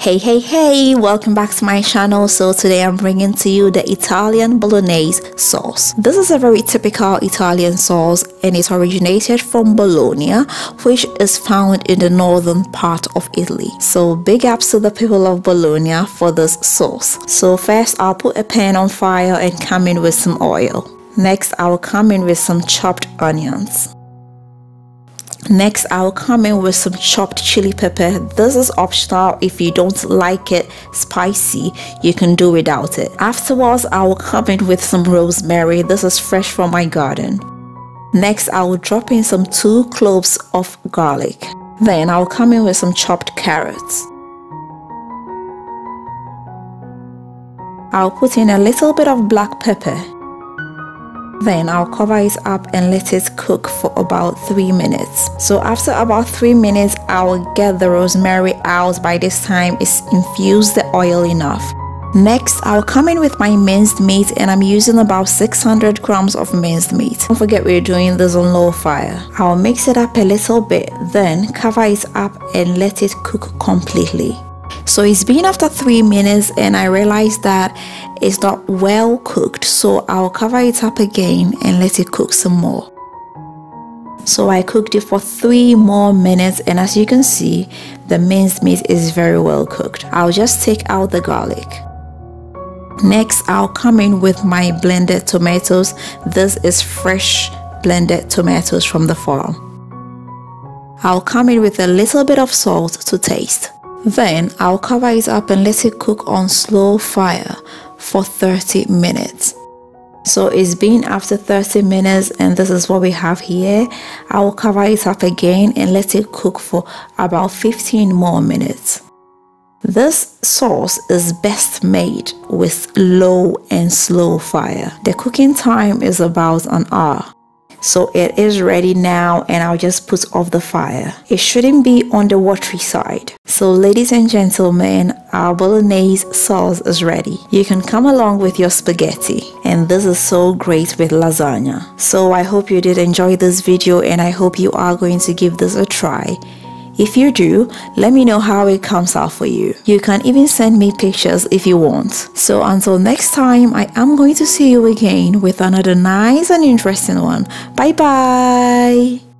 Hey, welcome back to my channel. So today I'm bringing to you the Italian bolognese sauce. This is a very typical Italian sauce and it originated from Bologna, which is found in the northern part of Italy. So big ups to the people of Bologna for this sauce. So first I'll put a pan on fire and come in with some oil. Next I'll come in with some chopped onions. Next, I'll come in with some chopped chili pepper. This is optional. If you don't like it spicy, you can do without it. Afterwards, I will come in with some rosemary. This is fresh from my garden. Next, I will drop in some 2 cloves of garlic. Then I'll come in with some chopped carrots. I'll put in a little bit of black pepper. Then I'll cover it up and let it cook for about 3 minutes. So after about 3 minutes, I'll get the rosemary out. By this time, it's infused the oil enough. Next, I'll come in with my minced meat and I'm using about 600 grams of minced meat. Don't forget we're doing this on low fire. I'll mix it up a little bit, then cover it up and let it cook completely. So it's been after 3 minutes and I realized that it's not well cooked, so I'll cover it up again and let it cook some more. So I cooked it for 3 more minutes and as you can see, the minced meat is very well cooked. I'll just take out the garlic. Next, I'll come in with my blended tomatoes. This is fresh blended tomatoes from the farm. I'll come in with a little bit of salt to taste. Then I'll cover it up and let it cook on slow fire for 30 minutes. So it's been after 30 minutes and this is what we have here. I will cover it up again and let it cook for about 15 more minutes. This sauce is best made with low and slow fire. The cooking time is about an hour. So it is ready now and I'll just put off the fire. It shouldn't be on the watery side. So ladies and gentlemen, our bolognese sauce is ready. You can come along with your spaghetti and this is so great with lasagna. So I hope you did enjoy this video and I hope you are going to give this a try. If you do, let me know how it comes out for you. You can even send me pictures if you want. So until next time, I am going to see you again with another nice and interesting one. Bye bye.